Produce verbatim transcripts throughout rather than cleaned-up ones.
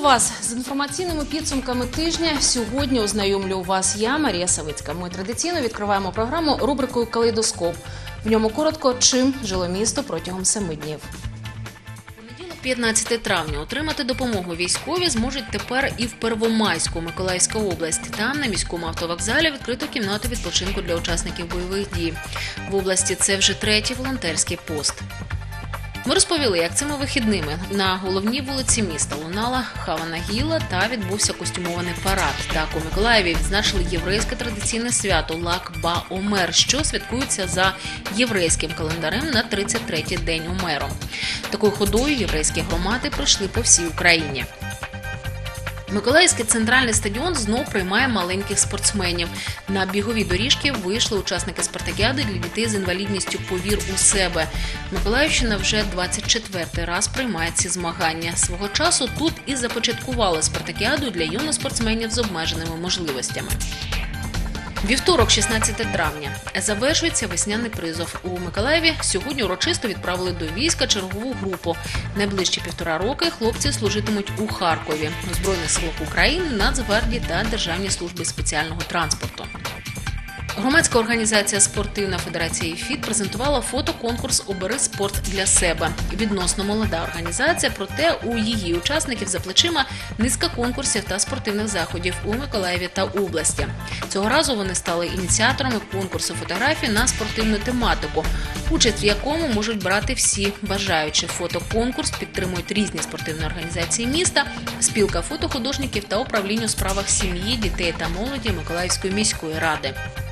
вас з інформаційними підсумками тижня. Сьогодні ознайомлю вас я, Марія Савицька. Ми традиційно відкриваємо програму рубрикою «Калейдоскоп». В ньому коротко, чим жило місто протягом семи днів. п'ятнадцятого травня отримати допомогу військові зможуть тепер і в Первомайську, Миколаївська область. Там на міському автовокзалі відкрито кімнату відпочинку для учасників бойових дій. В області це вже третій волонтерський пост. Ми розповіли, як цими вихідними на головній вулиці міста лунала Хавана Гіла та відбувся костюмований парад. Так, у Миколаєві відзначили єврейське традиційне свято Лак-ба-Омер, що святкується за єврейським календарем на тридцять третій день Омеру. Такою ходою єврейські громади пройшли по всій Україні. Миколаївський центральний стадіон знов приймає маленьких спортсменів. На бігові доріжки вийшли учасники спартакіади для дітей з інвалідністю «Повір у себе». Миколаївщина вже двадцять четвертий раз приймає ці змагання. Свого часу тут і започаткували спартакіаду для юних спортсменів з обмеженими можливостями. Вівторок, шістнадцятого травня. Завершується весняний призов. У Миколаєві сьогодні урочисто відправили до війська чергову групу. Найближчі півтора роки хлопці служитимуть у Харкові, у Збройних силах України, Нацгвардії та Державній службі спеціального транспорту. Громадська організація «Спортивна федерація ФІД» презентувала фотоконкурс «Обери спорт для себе». Відносно молода організація, проте у її учасників за плечима низка конкурсів та спортивних заходів у Миколаєві та області. Цього разу вони стали ініціаторами конкурсу фотографій на спортивну тематику, участь в якому можуть брати всі бажаючі. Фотоконкурс підтримують різні спортивні організації міста, спілка фотохудожників та управління у справах сім'ї, дітей та молоді Миколаївської міської ради.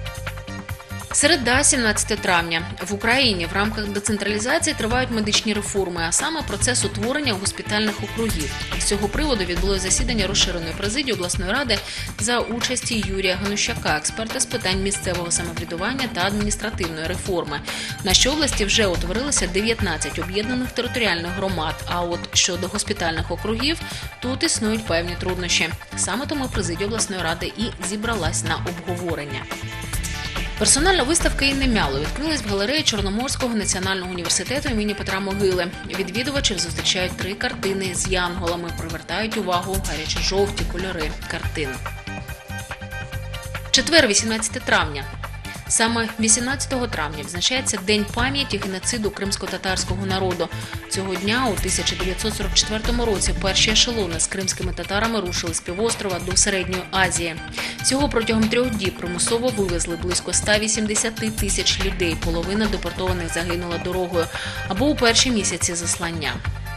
Середа, сімнадцятого травня. В Україні в рамках децентралізації тривають медичні реформи, а саме процес утворення госпітальних округів. З цього приводу відбулося засідання розширеної президії обласної ради за участі Юрія Ганущака, експерта з питань місцевого самоврядування та адміністративної реформи. В нашій області вже утворилося дев'ятнадцять об'єднаних територіальних громад, а от щодо госпітальних округів, тут існують певні труднощі. Саме тому президія обласної ради і зібралась на обговорення. Персональна виставка «Інни Мяло» відкрилась в галереї Чорноморського національного університету імені Петра Могили. Відвідувачів зустрічають три картини з янголами, привертають увагу гарячо-жовті кольори картин. Четвер, вісімнадцятого травня. Саме вісімнадцятого травня відзначається День пам'яті геноциду кримсько-татарського народу. Цього дня у тисяча дев'ятсот сорок четвертому році перші ешелони з кримськими татарами рушили з півострова до Середньої Азії. Всього протягом трьох діб примусово вивезли близько ста вісімдесяти тисяч людей, половина депортованих загинула дорогою або у перші місяці заслання.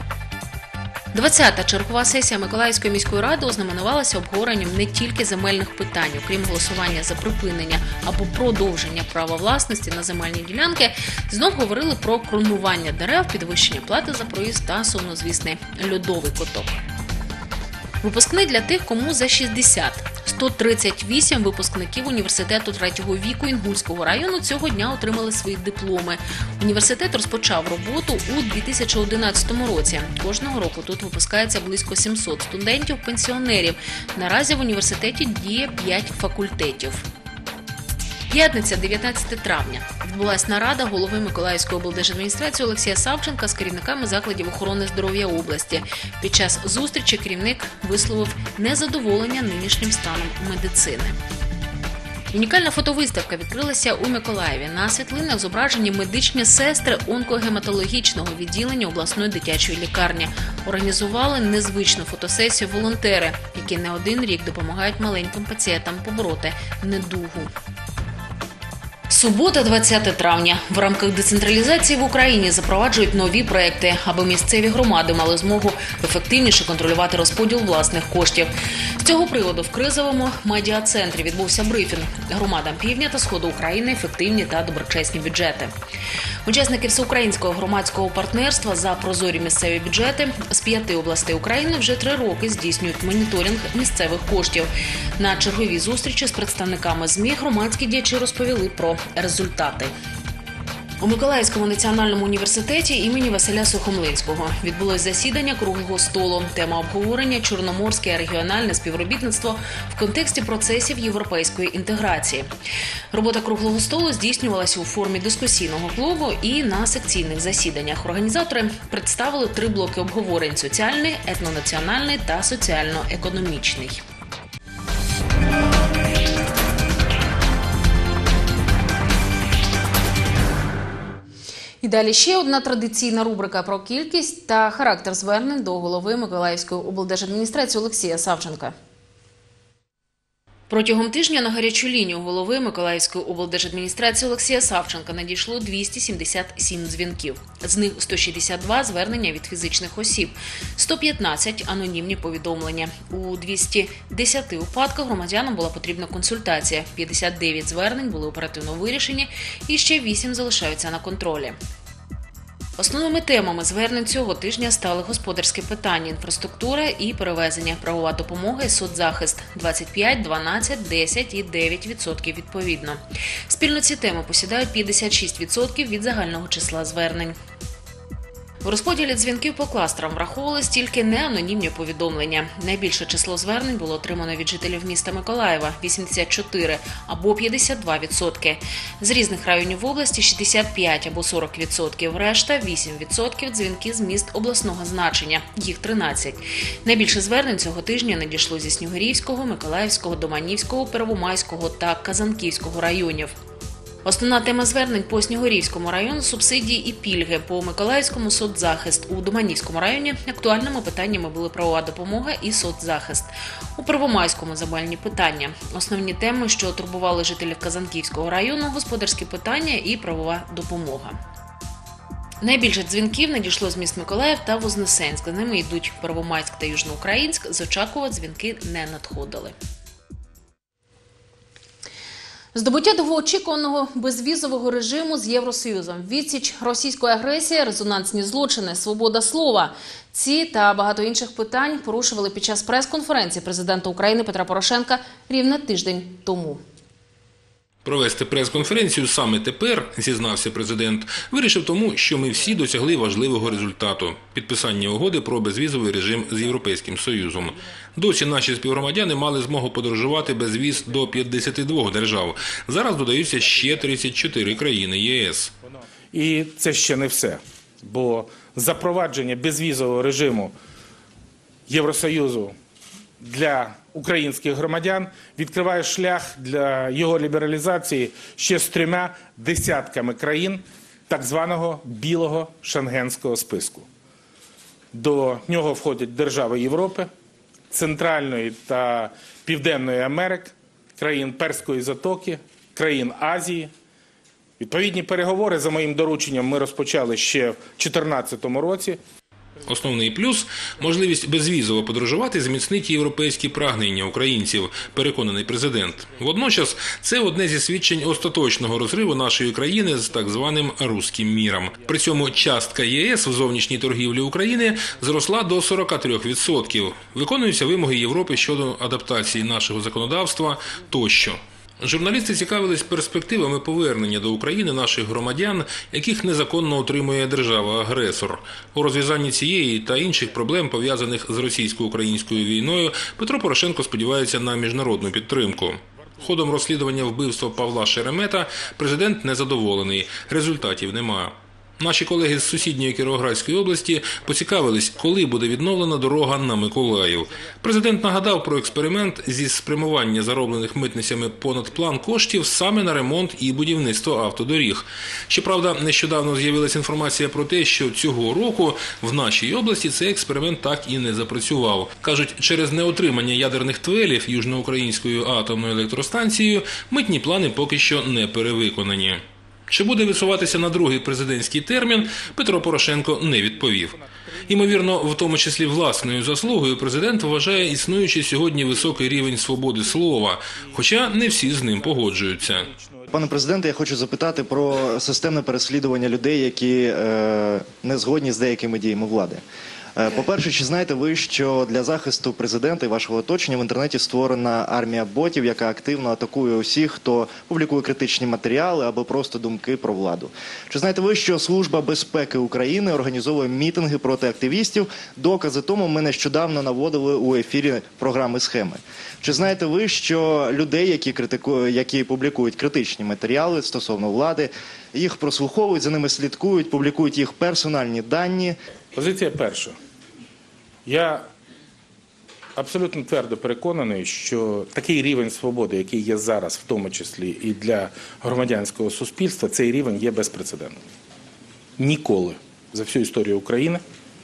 двадцята чергова сесія Миколаївської міської ради ознаменувалася обговоренням не тільки земельних питань. Окрім голосування за припинення або продовження права власності на земельні ділянки, знов говорили про кронування дерев, підвищення плати за проїзд та сумнозвісний льодовий куток. Випускний для тих, кому за шістдесят. сто тридцять вісім випускників університету третього віку Інгульського району цього дня отримали свої дипломи. Університет розпочав роботу у дві тисячі одинадцятому році. Кожного року тут випускається близько сімсот студентів-пенсіонерів. Наразі в університеті діє п'ять факультетів. П'ятниця, дев'ятнадцятого травня. Відбулася нарада голови Миколаївської облдержадміністрації Олексія Савченка з керівниками закладів охорони здоров'я області. Під час зустрічі керівник висловив незадоволення нинішнім станом медицини. Унікальна фотовиставка відкрилася у Миколаєві. На світлинах зображені медичні сестри онкогематологічного відділення обласної дитячої лікарні. Організували незвичну фотосесію волонтери, які не один рік допомагають маленьким пацієнтам побороти недугу. Субота, двадцятого травня. В рамках децентралізації в Україні запроваджують нові проекти, аби місцеві громади мали змогу ефективніше контролювати розподіл власних коштів. З цього приводу в кризовому медіа-центрі відбувся брифінг. Громадам Півдня та Сходу України ефективні та доброчесні бюджети. Учасники всеукраїнського громадського партнерства за прозорі місцеві бюджети з п'яти областей України вже три роки здійснюють моніторинг місцевих коштів. На черговій зустрічі з представниками ЗМІ громадські діячі розповіли про результати. У Миколаївському національному університеті імені Василя Сухомлинського відбулось засідання круглого столу. Тема обговорення – чорноморське регіональне співробітництво в контексті процесів європейської інтеграції. Робота круглого столу здійснювалася у формі дискусійного клубу і на секційних засіданнях. Організатори представили три блоки обговорень – соціальний, етнонаціональний та соціально-економічний. І далі ще одна традиційна рубрика про кількість та характер звернень до голови Миколаївської облдержадміністрації Олексія Савченка. Протягом тижня на гарячу лінію голови Миколаївської облдержадміністрації Олексія Савченка надійшло двісті сімдесят сім дзвінків. З них сто шістдесят два звернення від фізичних осіб, сто п'ятнадцять – анонімні повідомлення. У двохсот десяти випадках громадянам була потрібна консультація, п'ятдесят дев'ять звернень були оперативно вирішені і ще вісім залишаються на контролі. Основними темами звернень цього тижня стали господарські питання, інфраструктура і перевезення, правова допомога і соцзахист – двадцять п'ять, дванадцять, десять і дев'ять відсотків відповідно. Спільно ці теми посідають п'ятдесят шість відсотків від загального числа звернень. У розподілі дзвінків по кластерам враховувались тільки неанонімні повідомлення. Найбільше число звернень було отримано від жителів міста Миколаєва – вісімдесят чотири або п'ятдесят два відсотки. З різних районів області – шістдесят п'ять або сорок відсотків. Решта – вісім відсотків дзвінки з міст обласного значення. Їх тринадцять. Найбільше звернень цього тижня надійшло зі Снігурівського, Миколаївського, Доманівського, Первомайського та Казанківського районів. Основна тема звернень по Снігурівському району – субсидії і пільги, по Миколаївському – соцзахист. У Доманівському районі актуальними питаннями були правова допомога і соцзахист. У Первомайському – земельні питання. Основні теми, що турбували жителів Казанківського району – господарські питання і правова допомога. Найбільше дзвінків надійшло з міст Миколаїв та Вознесенськ. За ними йдуть Первомайськ та Южноукраїнськ. З Очакова дзвінки не надходили. Здобуття довгоочікуваного безвізового режиму з Євросоюзом, відсіч російської агресії, резонансні злочини, свобода слова. Ці та багато інших питань порушували під час прес-конференції президента України Петра Порошенка рівно тиждень тому. Провести прес-конференцію саме тепер, зізнався президент, вирішив тому, що ми всі досягли важливого результату – підписання угоди про безвізовий режим з Європейським Союзом. Досі наші співгромадяни мали змогу подорожувати без віз до п'ятдесяти двох держав. Зараз додаються ще тридцять чотири країни ЄС. І це ще не все, бо запровадження безвізового режиму Євросоюзу для українських громадян відкриває шлях для його лібералізації ще з трьома десятками країн так званого білого шенгенського списку. До нього входять держави Європи, Центральної та Південної Америки, країн Перської затоки, країн Азії. Відповідні переговори за моїм дорученням ми розпочали ще в дві тисячі чотирнадцятому році. Основний плюс – можливість безвізово подорожувати зміцнить європейські прагнення українців, переконаний президент. Водночас, це одне зі свідчень остаточного розриву нашої країни з так званим «руським міром». При цьому частка ЄС в зовнішній торгівлі України зросла до сорока трьох відсотків. Виконуються вимоги Європи щодо адаптації нашого законодавства тощо. Журналісти цікавились перспективами повернення до України наших громадян, яких незаконно утримує держава-агресор. У розв'язанні цієї та інших проблем, пов'язаних з російсько-українською війною, Петро Порошенко сподівається на міжнародну підтримку. Ходом розслідування вбивства Павла Шеремета президент незадоволений, результатів нема. Наші колеги з сусідньої Кіровоградської області поцікавились, коли буде відновлена дорога на Миколаїв. Президент нагадав про експеримент зі спрямування зароблених митницями понад план коштів саме на ремонт і будівництво автодоріг. Щоправда, нещодавно з'явилася інформація про те, що цього року в нашій області цей експеримент так і не запрацював. Кажуть, через неотримання ядерних твелів Южноукраїнською атомною електростанцією митні плани поки що не перевиконані. Чи буде висуватися на другий президентський термін, Петро Порошенко не відповів. Ймовірно, в тому числі власною заслугою президент вважає існуючий сьогодні високий рівень свободи слова, хоча не всі з ним погоджуються. Пане президенте, я хочу запитати про системне переслідування людей, які е, не згодні з деякими діями влади. Е, По-перше, чи знаєте ви, що для захисту президента і вашого оточення в інтернеті створена армія ботів, яка активно атакує усіх, хто публікує критичні матеріали або просто думки про владу? Чи знаєте ви, що Служба безпеки України організовує мітинги проти активістів? Докази тому ми нещодавно наводили у ефірі програми «Схеми». Чи знаєте ви, що людей, які критикують, які публікують критичні матеріали стосовно влади, їх прослуховують, за ними слідкують, публікують їх персональні дані? Позиція перша. Я абсолютно твердо переконаний, що такий рівень свободи, який є зараз, в тому числі і для громадянського суспільства, цей рівень є безпрецедентним. Ніколи за всю історію України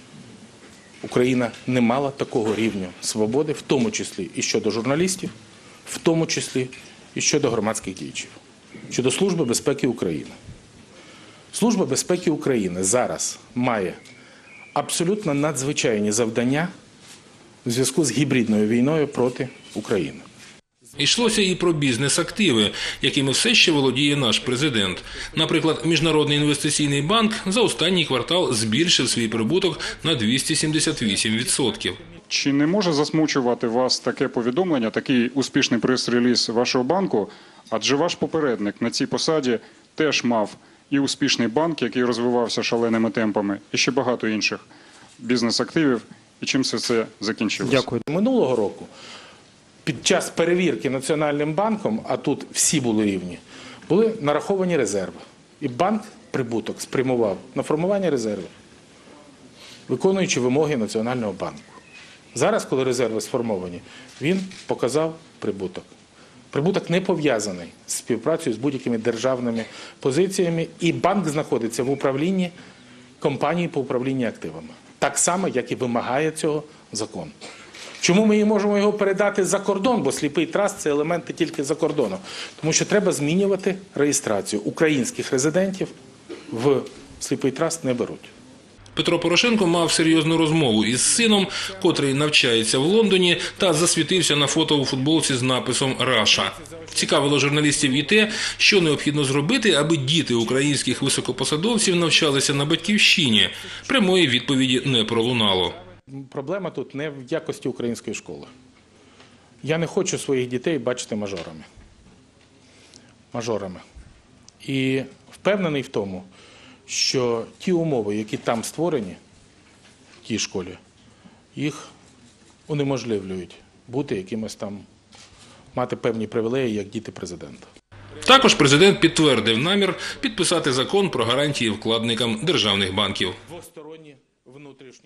Україна не мала такого рівня свободи, в тому числі і щодо журналістів, в тому числі і щодо громадських діячів, щодо Служби безпеки України. Служба безпеки України зараз має абсолютно надзвичайні завдання у зв'язку з гібридною війною проти України. Йшлося і про бізнес-активи, якими все ще володіє наш президент. Наприклад, Міжнародний інвестиційний банк за останній квартал збільшив свій прибуток на двісті сімдесят вісім відсотків. Чи не може засмучувати вас таке повідомлення, такий успішний прес-реліз вашого банку? Адже ваш попередник на цій посаді теж мав і успішний банк, який розвивався шаленими темпами, і ще багато інших бізнес-активів. І чим все це закінчилося? Дякую. Минулого року під час перевірки Національним банком, а тут всі були рівні, були нараховані резерви. І банк прибуток спрямував на формування резервів, виконуючи вимоги Національного банку. Зараз, коли резерви сформовані, він показав прибуток. Прибуток не пов'язаний з співпрацею з будь-якими державними позиціями, і банк знаходиться в управлінні компанії по управлінню активами. Так само, як і вимагає цього закон. Чому ми не можемо його передати за кордон, бо сліпий траст – це елементи тільки за кордоном? Тому що треба змінювати реєстрацію. Українських резидентів в сліпий траст не беруть. Петро Порошенко мав серйозну розмову із сином, котрий навчається в Лондоні та засвітився на фото у футболці з написом «Раша». Цікавило журналістів і те, що необхідно зробити, аби діти українських високопосадовців навчалися на батьківщині. Прямої відповіді не пролунало. Проблема тут не в якості української школи. Я не хочу своїх дітей бачити мажорами. Мажорами. І впевнений в тому, що ті умови, які там створені, в тій школі, їх унеможливлюють бути якимось там, мати певні привілеї, як діти президента. Також президент підтвердив намір підписати закон про гарантії вкладникам державних банків. Двосторонні, внутрішні.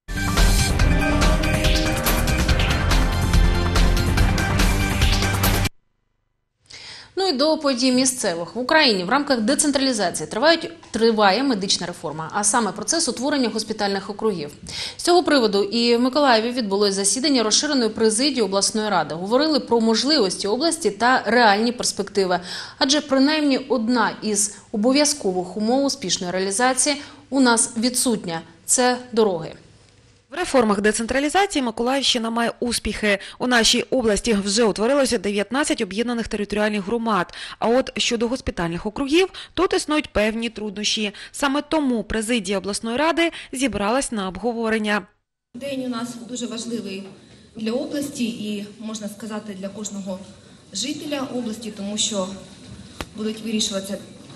Ну і до подій місцевих. В Україні в рамках децентралізації тривають, триває медична реформа, а саме процес утворення госпітальних округів. З цього приводу і в Миколаєві відбулось засідання розширеної президії обласної ради. Говорили про можливості області та реальні перспективи. Адже принаймні одна із обов'язкових умов успішної реалізації у нас відсутня – це дороги. В реформах децентралізації Миколаївщина має успіхи. У нашій області вже утворилося дев'ятнадцять об'єднаних територіальних громад. А от щодо госпітальних округів, тут існують певні труднощі. Саме тому президія обласної ради зібралась на обговорення. День у нас дуже важливий для області і, можна сказати, для кожного жителя області, тому що будуть вирішуватися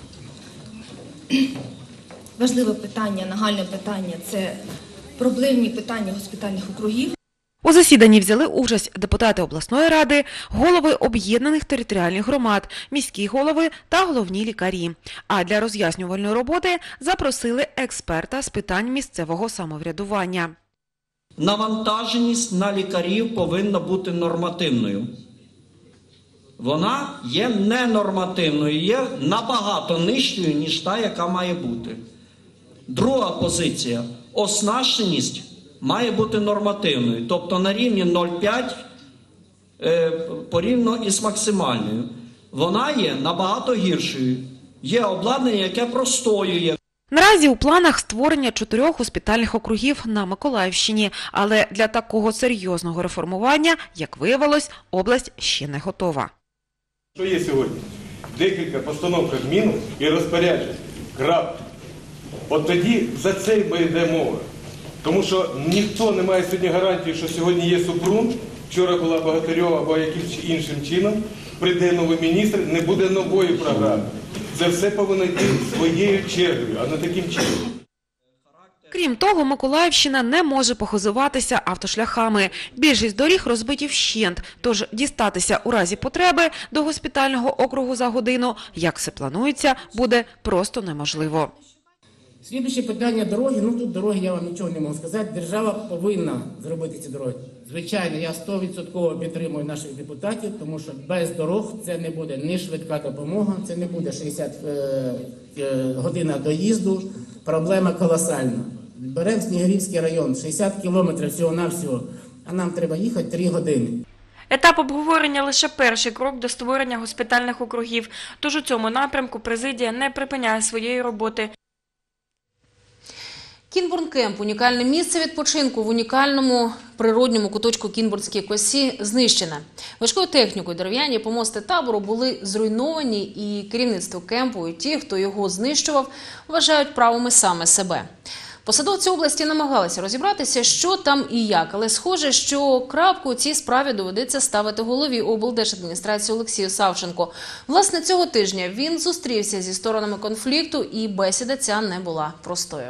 важливе питання, нагальне питання – це проблемні питання госпітальних округів. У засіданні взяли участь депутати обласної ради, голови об'єднаних територіальних громад, міські голови та головні лікарі. А для роз'яснювальної роботи запросили експерта з питань місцевого самоврядування. Навантаженість на лікарів повинна бути нормативною. Вона є ненормативною, є набагато нижчою, ніж та, яка має бути. Друга позиція – оснащеність має бути нормативною, тобто на рівні нуль цілих п'ять е, порівняно із максимальною. Вона є набагато гіршою. Є обладнання, яке простоює. Наразі у планах створення чотирьох госпітальних округів на Миколаївщині, але для такого серйозного реформування, як виявилось, область ще не готова. Що є сьогодні? Декілька постанов Кабміну і розпоряджень, графік. От тоді за це й йде мова. Тому що ніхто не має сьогодні гарантії, що сьогодні є Супрун, вчора була Богатирьова або якимось іншим чином, прийде новий міністр, не буде нової програми. Це все повинно йти своєю чергою, а не таким чином. Крім того, Миколаївщина не може похизуватися автошляхами. Більшість доріг розбиті вщент, тож дістатися у разі потреби до госпітального округу за годину, як все планується, буде просто неможливо. Слідуюче питання дороги. Ну тут дороги, я вам нічого не можу сказати. Держава повинна зробити ці дороги. Звичайно, я сто відсотків підтримую наших депутатів, тому що без дорог це не буде ні швидка допомога, це не буде шістдесят годин доїзду. Проблема колосальна. Беремо Снігурівський район, шістдесят кілометрів всього-навсього, а нам треба їхати три години. Етап обговорення – лише перший крок до створення госпітальних округів. Тож у цьому напрямку президія не припиняє своєї роботи. Кінбурн-кемп – унікальне місце відпочинку в унікальному природньому куточку Кінбурнській косі знищене. Важкою технікою дерев'яні помости табору були зруйновані, і керівництво кемпу і ті, хто його знищував, вважають правими саме себе. Посадовці області намагалися розібратися, що там і як, але схоже, що крапку у цій справі доведеться ставити голові облдержадміністрації Олексію Савченко. Власне, цього тижня він зустрівся зі сторонами конфлікту, і бесіда ця не була простою.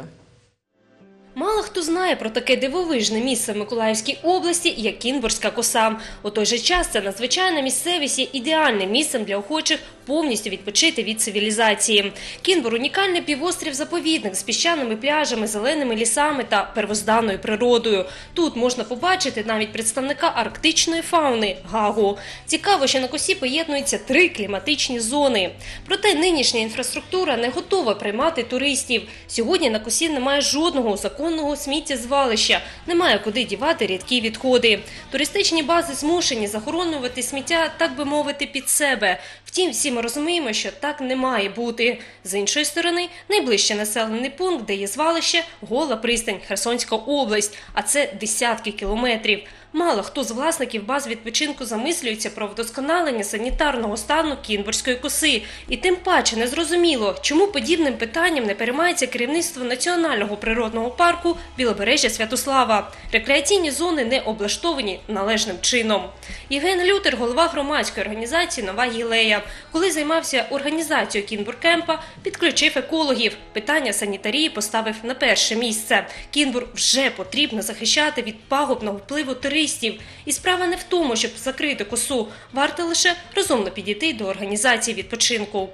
Мало хто знає про таке дивовижне місце в Миколаївській області, як Кінбурзька коса. У той же час ця надзвичайна місцевість є ідеальним місцем для охочих повністю відпочити від цивілізації. Кінбур – унікальний півострів-заповідник з піщаними пляжами, зеленими лісами та первозданною природою. Тут можна побачити навіть представника арктичної фауни – гагу. Цікаво, що на косі поєднуються три кліматичні зони. Проте нинішня інфраструктура не готова приймати туристів. Сьогодні на косі немає жодного законного сміттєзвалища, немає куди дівати рідкі відходи. Туристичні бази змушені захоронювати сміття, так би мовити, під себе. Втім, всі ми розуміємо, що так не має бути. З іншої сторони, найближчий населений пункт, де є звалище – Гола пристань, Херсонська область, а це десятки кілометрів. Мало хто з власників баз відпочинку замислюється про вдосконалення санітарного стану Кінбурзької коси. І тим паче незрозуміло, чому подібним питанням не переймається керівництво Національного природного парку Білобережжя Святослава. Рекреаційні зони не облаштовані належним чином. Євген Лютер, голова громадської організації «Нова Гілея», коли займався організацією Кінбур-кемпа, підключив екологів. Питання санітарії поставив на перше місце. Кінбур вже потрібно захищати від пагубного впливу туристів. І справа не в тому, щоб закрити косу. Варто лише розумно підійти до організації відпочинку.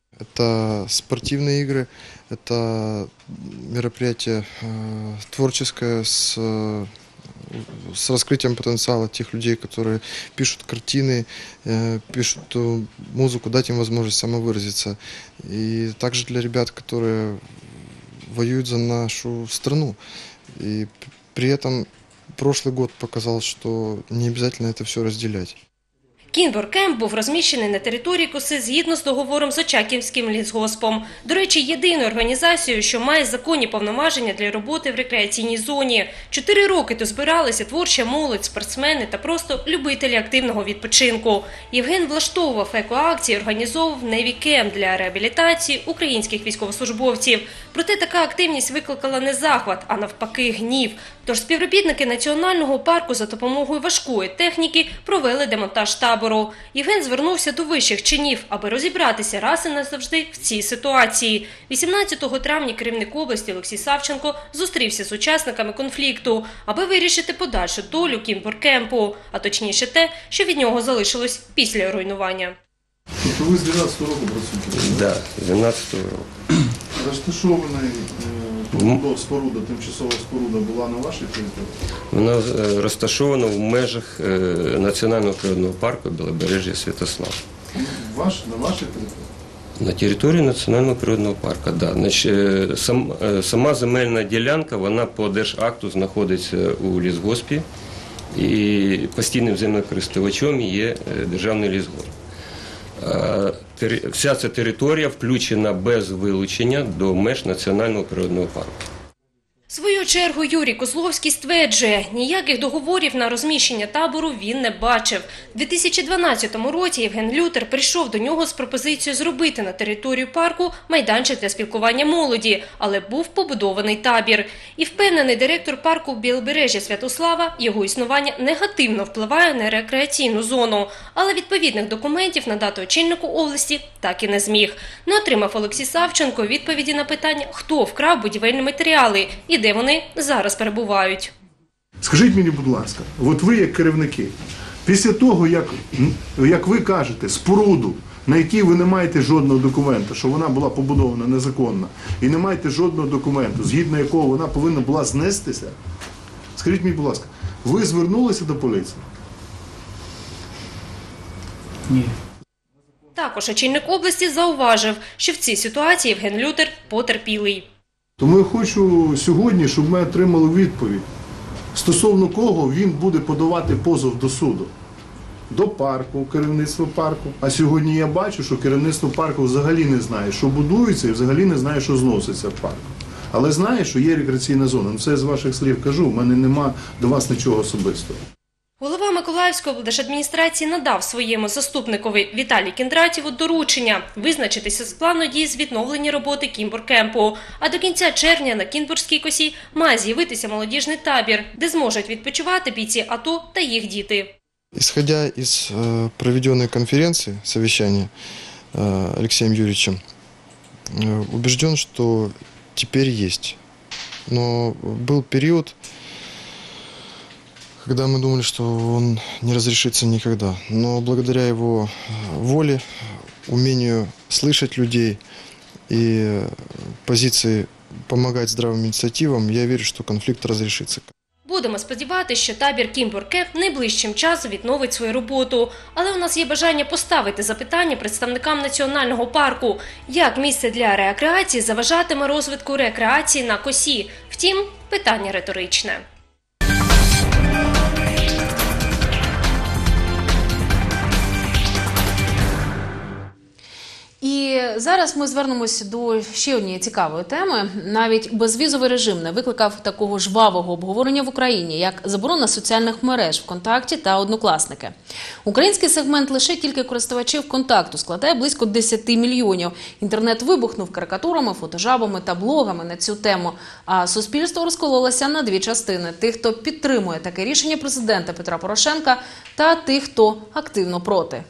Это спортивные игры, это мероприятие э, творческое с, э, с раскрытием потенциала тех людей, которые пишут картины, э, пишут э, музыку, дать им возможность самовыразиться. И также для ребят, которые воюют за нашу страну. И при этом прошлый год показал, что не обязательно это все разделять. Кінбур-кемп був розміщений на території коси згідно з договором з Очаківським лісгоспом. До речі, єдиною організацією, що має законні повноваження для роботи в рекреаційній зоні. Чотири роки тут збиралися творча молодь, спортсмени та просто любителі активного відпочинку. Євген влаштовував екоакції, організовував Неві-кемп для реабілітації українських військовослужбовців. Проте така активність викликала не захват, а навпаки гнів. Тож співробітники Національного парку за допомогою важкої техніки провели демонтаж табору. Євген звернувся до вищих чинів, аби розібратися раз і назавжди в цій ситуації. вісімнадцятого травня керівник області Олексій Савченко зустрівся з учасниками конфлікту, аби вирішити подальшу долю Кінбур-кемпу, а точніше те, що від нього залишилось після руйнування. Тобто ви з дванадцятого року працюєте? Так, з дванадцятого року. Розташований е, споруда, тимчасова споруда була на вашій території? Вона е, розташована в межах е, Національного природного парку Білобережжя Святослав. Ваш, на вашій території? На території Національного природного парку, да. Значить, е, сам, е, сама земельна ділянка, вона по держакту знаходиться у лісгоспі і постійним землекористувачем є е, державний лісгосп. Вся ця територія включена без вилучення до меж Національного природного парку. Свою свою чергу Юрій Козловський стверджує, ніяких договорів на розміщення табору він не бачив. У дві тисячі дванадцятому році Євген Лютер прийшов до нього з пропозицією зробити на територію парку майданчик для спілкування молоді, але був побудований табір. І впевнений директор парку Білобережжя Святослава, його існування негативно впливає на рекреаційну зону. Але відповідних документів надати очільнику області так і не зміг. Не отримав Олексій Савченко відповіді на питання, хто вкрав будівельні матеріали і де вони зараз перебувають. Скажіть мені, будь ласка, от ви як керівники, після того, як, як ви кажете, споруду, на якій ви не маєте жодного документу, що вона була побудована незаконно, і не маєте жодного документу, згідно якого вона повинна була знестися, скажіть мені, будь ласка, ви звернулися до поліції? Ні. Також очільник області зауважив, що в цій ситуації Євген Лютер потерпілий. Тому я хочу сьогодні, щоб ми отримали відповідь, стосовно кого він буде подавати позов до суду. До парку, керівництва парку. А сьогодні я бачу, що керівництво парку взагалі не знає, що будується, і взагалі не знає, що зноситься в парку. Але знає, що є рекреаційна зона. Ну, це я з ваших слів кажу, в мене нема до вас нічого особистого. Голова Миколаївської облдержадміністрації надав своєму заступникові Віталію Кіндратєву доручення визначитися з плану дій з відновлення роботи Кімбур-кемпу. А до кінця червня на Кінбурзькій косі має з'явитися молодіжний табір, де зможуть відпочивати бійці АТО та їх діти. Исходя из э, проведенной конференции, совещания э, Алексеем Юрьевичем, э, убежден, что теперь есть. Но был период, когда мы думали, что он не разрешится никогда. Но благодаря его воле, умению слышать людей и позиции помогать здравым инициативам, я верю, что конфликт разрешится. Будемо сподіватися, що табір Кімбур-кемп найближчим часом відновить свою роботу. Але у нас є бажання поставити запитання представникам національного парку, як місце для рекреації заважатиме розвитку рекреації на косі. Втім, питання риторичне. І зараз ми звернемось до ще однієї цікавої теми. Навіть безвізовий режим не викликав такого жвавого обговорення в Україні, як заборона соціальних мереж ВКонтакті та Однокласники. Український сегмент лише тільки користувачів ВКонтакту складає близько десять мільйонів. Інтернет вибухнув карикатурами, фотожабами та блогами на цю тему. А суспільство розкололося на дві частини – тих, хто підтримує таке рішення президента Петра Порошенка, та тих, хто активно проти.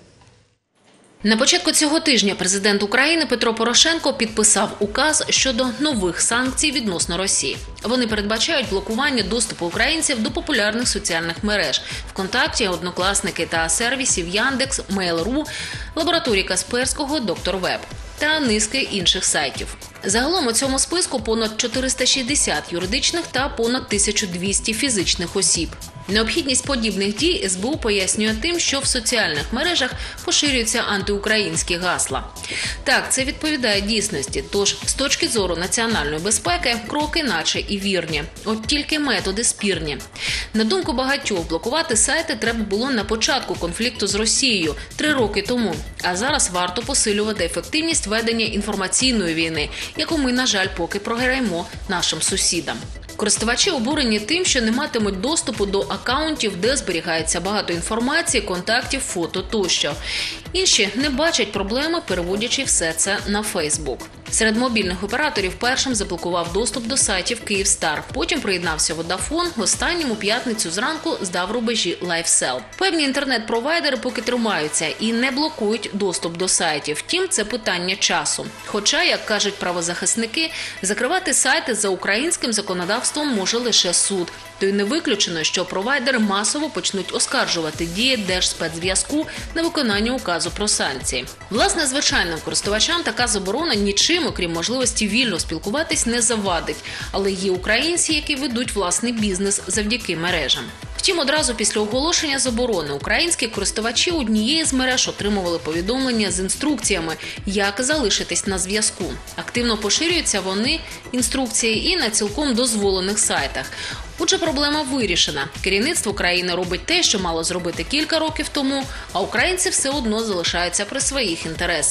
На початку цього тижня президент України Петро Порошенко підписав указ щодо нових санкцій відносно Росії. Вони передбачають блокування доступу українців до популярних соціальних мереж – ВКонтакті, Однокласники та сервісів Яндекс, Mail.ru, лабораторії Касперського, Доктор Веб та низки інших сайтів. Загалом у цьому списку понад чотириста шістдесят юридичних та понад тисяча двісті фізичних осіб. Необхідність подібних дій ес бе у пояснює тим, що в соціальних мережах поширюються антиукраїнські гасла. Так, це відповідає дійсності, тож з точки зору національної безпеки кроки наче і вірні. От тільки методи спірні. На думку багатьох, блокувати сайти треба було на початку конфлікту з Росією три роки тому. А зараз варто посилювати ефективність ведення інформаційної війни, яку ми, на жаль, поки програємо нашим сусідам. Користувачі обурені тим, що не матимуть доступу до акаунтів, де зберігається багато інформації, контактів, фото тощо. Інші не бачать проблеми, переводячи все це на Фейсбук. Серед мобільних операторів першим заблокував доступ до сайтів Київстар. Потім приєднався Водафон, останнім у п'ятницю зранку здав рубежі LifeSell. Певні інтернет-провайдери поки тримаються і не блокують доступ до сайтів. Втім, це питання часу. Хоча, як кажуть правозахисники, закривати сайти за українським законодавством може лише суд. То й не виключено, що провайдери масово почнуть оскаржувати дії Держспецзв'язку на виконання указу про санкції. Власне, звичайним користувачам така заборона нічим, окрім можливості вільно спілкуватись, не завадить. Але є українці, які ведуть власний бізнес завдяки мережам. Втім, одразу після оголошення заборони українські користувачі однієї з мереж отримували повідомлення з інструкціями, як залишитись на зв'язку. Активно поширюються вони, інструкції, і на цілком дозволених сайтах. Отже, проблема вирішена. Керівництво країни робить те, що мало зробити кілька років тому, а українці все одно залишаються при своїх інтересах.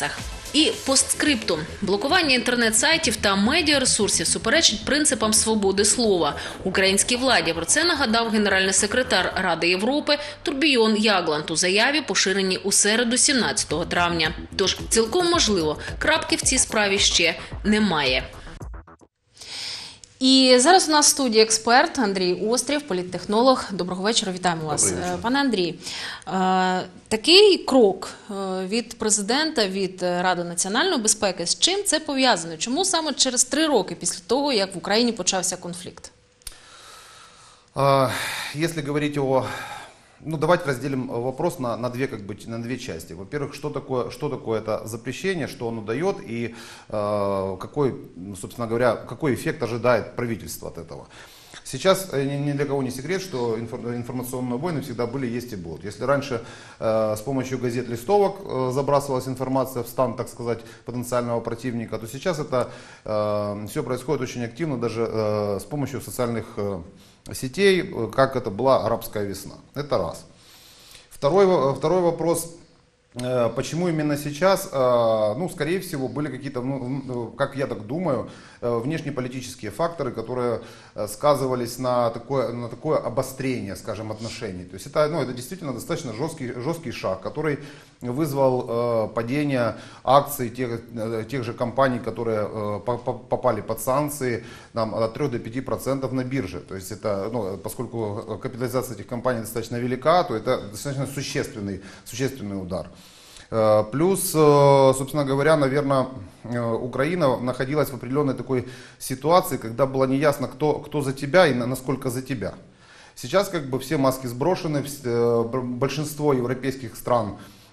І постскриптум. Блокування інтернет-сайтів та медіаресурсів суперечить принципам свободи слова. Українській владі про це нагадав генеральний секретар Ради Європи Турбійон Ягланд у заяві, поширеній у середу сімнадцятого травня. Тож, цілком можливо, крапки в цій справі ще немає. І зараз у нас в студії експерт Андрій Острів, політтехнолог. Доброго вечора, вітаємо вас. Пане Андрій, такий крок від президента, від Ради національної безпеки, з чим це пов'язано? Чому саме через три роки після того, як в Україні почався конфлікт? Если говорить о... Ну, давайте разделим вопрос на, на, две, как бы, на две части. Во-первых, что такое, что такое это запрещение, что оно дает и э, какой, собственно говоря, какой эффект ожидает правительство от этого. Сейчас ни, ни для кого не секрет, что информационные войны всегда были, есть и будут. Если раньше э, с помощью газет, листовок э, забрасывалась информация в стан, так сказать, потенциального противника, то сейчас это э, все происходит очень активно, даже э, с помощью социальных э, сетей, как это была арабская весна. Это раз. Второй, второй вопрос. Почему именно сейчас? Ну, скорее всего, были какие-то, ну, как я так думаю, внешнеполитические факторы, которые сказывались на такое, на такое обострение, скажем, отношений. То есть это, ну, это действительно достаточно жесткий, жесткий шаг, который вызвал э, падение акций тех, тех же компаний, которые э, попали под санкции, там, от трёх до пяти процентов на бирже. То есть это, ну, поскольку капитализация этих компаний достаточно велика, то это достаточно существенный, существенный удар. Плюс, собственно говоря, наверное, Украина находилась в определенной такой ситуации, когда было неясно, кто, кто за тебя и насколько за тебя. Сейчас как бы все маски сброшены, большинство европейских стран,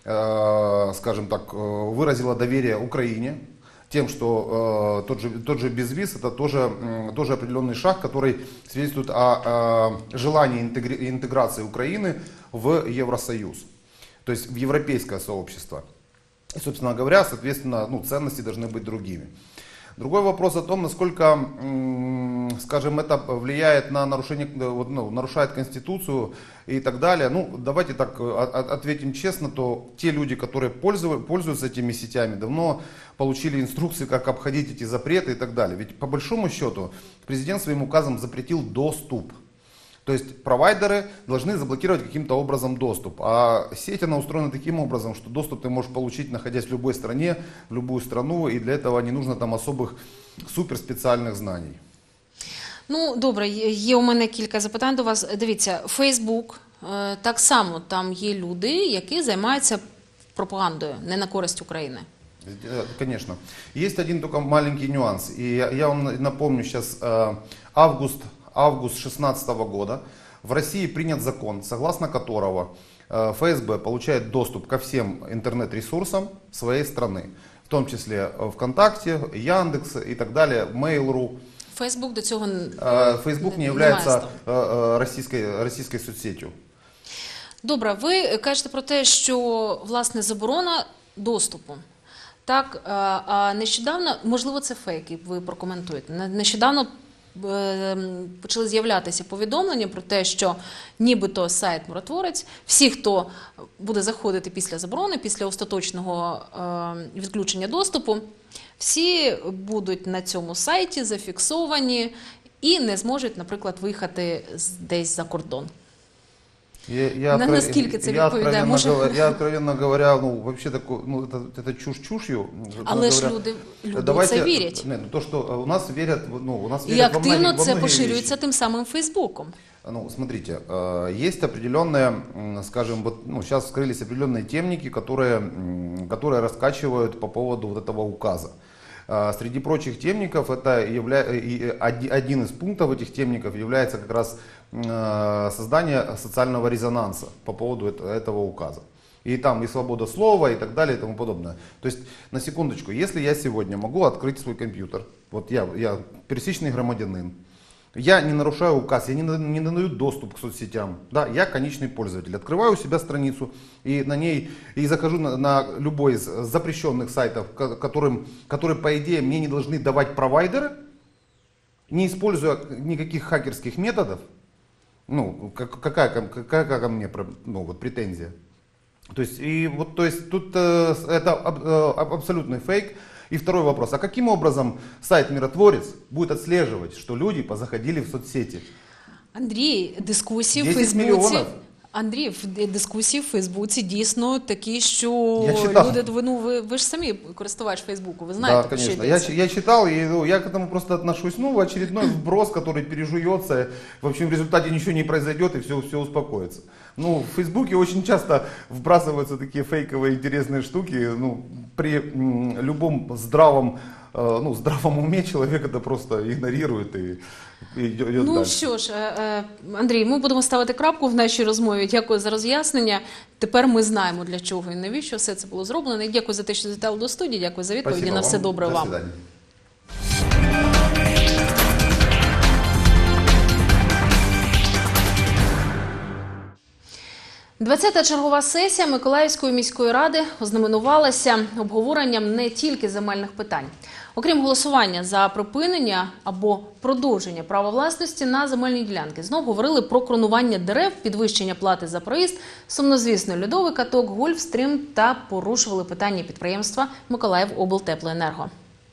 скажем так, выразило доверие Украине, тем, что тот же, тот же безвиз это тоже, тоже определенный шаг, который свидетельствует о, о желании интеграции Украины в Евросоюз. То есть в европейское сообщество. И, собственно говоря, соответственно, ну, ценности должны быть другими. Другой вопрос о том, насколько, скажем, это влияет на нарушение, ну, нарушает Конституцию и так далее. Ну, давайте так ответим честно, то те люди, которые пользуются этими сетями, давно получили инструкции, как обходить эти запреты и так далее. Ведь по большому счету президент своим указом запретил доступ. То есть провайдеры должны заблокировать каким-то образом доступ. А сеть, она устроена таким образом, что доступ ты можешь получить, находясь в любой стране, в любую страну, и для этого не нужно там особых суперспециальних знаний. Ну, добре, є у мене кілька запитань до вас. Дивіться, Фейсбук, так само, там є люди, які займаються пропагандою, не на користь України. Конечно. Есть один только маленький нюанс. И я, я вам напомню сейчас, август август две тысячи шестнадцатого года в России принят закон, согласно которого эф эс бэ получает доступ ко всем интернет-ресурсам своей страны, в том числе ВКонтакте, Яндекс и так далее, Mail.ru. Фейсбук до цього Фейсбук не является российской, российской соцсетью. Добре, ви кажете про те, що, власне, заборона доступу. Так, а нещодавно, можливо, це фейк, ви прокоментуєте, нещодавно почали з'являтися повідомлення про те, що нібито сайт «Миротворець», всі, хто буде заходити після заборони, після остаточного відключення доступу, всі будуть на цьому сайті зафіксовані і не зможуть, наприклад, виїхати десь за кордон. Я, я, на, наскільки це відповідає? Може... Я, откровенно говоря, ну, вообще таку, ну, это, это чушь чушью. Але ж люди, люди давайте, це вірять. Не, ну, то, що у нас вірять, ну, у нас і вірять активно во многие, це во поширюється вещи. Тим самим Фейсбуком. Ну, смотрите, есть определенные, скажем, вот, ну, сейчас вскрылись определенные темники, которые, которые раскачивают по поводу вот этого указа. Среди прочих темников, это явля... один из пунктов этих темников является как раз создание социального резонанса по поводу этого указа. И там и свобода слова, и так далее, и тому подобное. То есть, на секундочку, если я сегодня могу открыть свой компьютер, вот я, я пересечный громадянин, я не нарушаю указ, я не, не даю доступ к соцсетям, да, я конечный пользователь, открываю у себя страницу и на ней, и захожу на, на любой из запрещенных сайтов, которым, которые, по идее, мне не должны давать провайдеры, не используя никаких хакерских методов. Ну, какая, какая ко мне, ну, вот, претензия? То есть, и вот, то есть тут э, это аб, э, абсолютный фейк. И второй вопрос, а каким образом сайт «Миротворец» будет отслеживать, что люди позаходили в соцсети? Андрій, дискусії в десять Фейсбуці. мільйонів. Андрій, в- дискусії в Фейсбуці дійсно такі, що Я читав. люди, ви, ну, ви, ви ж самі користувач Фейсбуку, ви знаєте, Да, про що конечно. Я, йдеться. я читал, и ну, я к этому просто отношусь. Ну, очередной вброс, который пережуется. В общем, в результате ничего не произойдет, и все, все успокоится. Ну, в Фейсбуке очень часто вбрасываются такие фейковые интересные штуки. Ну, при м, любом здравом, э, ну, здравом уме человек это просто игнорирует и, и идет Ну дальше. що ж, е, е, Андрій, ми будемо ставити крапку в нашій розмові. Дякую за роз'яснення. Тепер ми знаємо, для чого і навіщо все це було зроблено. І дякую за те, що завітали до студії. Дякую за відповіді. Спасибо На все вам. добре До вам. свидания. двадцята чергова сесія Миколаївської міської ради ознаменувалася обговоренням не тільки земельних питань. Окрім голосування за припинення або продовження права власності на земельні ділянки, знов говорили про кронування дерев, підвищення плати за проїзд, сумнозвісний льодовий каток, Гольфстрім та порушували питання підприємства Миколаївоблтеплоенерго.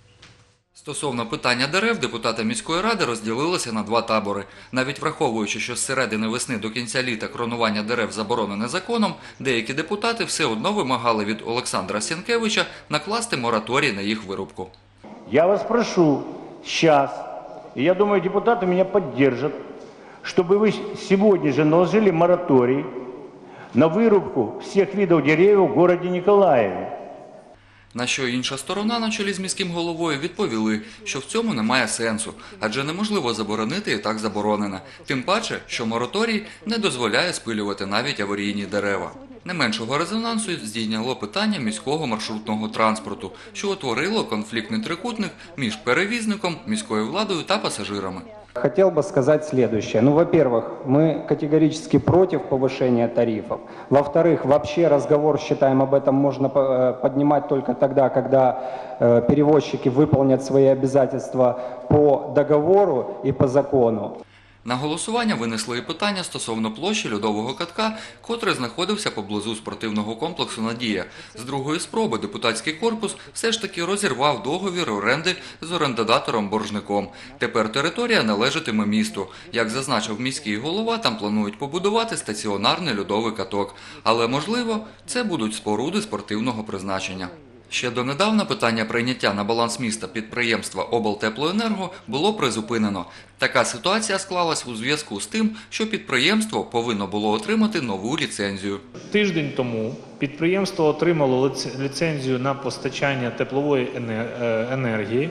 Стосовно питання дерев, депутати міської ради розділилися на два табори. Навіть враховуючи, що з середини весни до кінця літа кронування дерев заборонене законом, деякі депутати все одно вимагали від Олександра Сінкевича накласти мораторій на їх вирубку. Я вас прошу сейчас, и я думаю, депутаты меня поддержат, чтобы вы сегодня же наложили мораторий на вырубку всех видов деревьев в городе Николаеве. На що інша сторона на чолі з міським головою відповіли, що в цьому немає сенсу, адже неможливо заборонити і так заборонене. Тим паче, що мораторій не дозволяє спилювати навіть аварійні дерева. Не меншого резонансу здійняло питання міського маршрутного транспорту, що утворило конфліктний трикутник між перевізником, міською владою та пасажирами. Хотел бы сказать следующее. Ну, во-первых, мы категорически против повышения тарифов. Во-вторых, вообще разговор, считаем, об этом можно поднимать только тогда, когда перевозчики выполнят свои обязательства по договору и по закону. На голосування винесли і питання стосовно площі льодового катка, котрий знаходився поблизу спортивного комплексу «Надія». З другої спроби депутатський корпус все ж таки розірвав договір оренди з орендодатором-боржником. Тепер територія належатиме місту. Як зазначив міський голова, там планують побудувати стаціонарний льодовий каток. Але, можливо, це будуть споруди спортивного призначення. Ще донедавна питання прийняття на баланс міста підприємства «Облтеплоенерго» було призупинено. Така ситуація склалась у зв'язку з тим, що підприємство повинно було отримати нову ліцензію. Тиждень тому підприємство отримало ліцензію на постачання теплової енергії,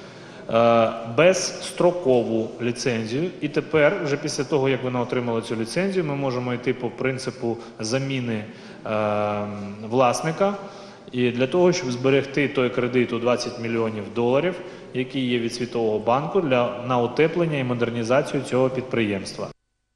безстрокову ліцензію. І тепер, вже після того, як воно отримало цю ліцензію, ми можемо йти по принципу заміни власника. І для того, щоб зберегти той кредит у двадцять мільйонів доларів, який є від Світового банку для, на утеплення і модернізацію цього підприємства.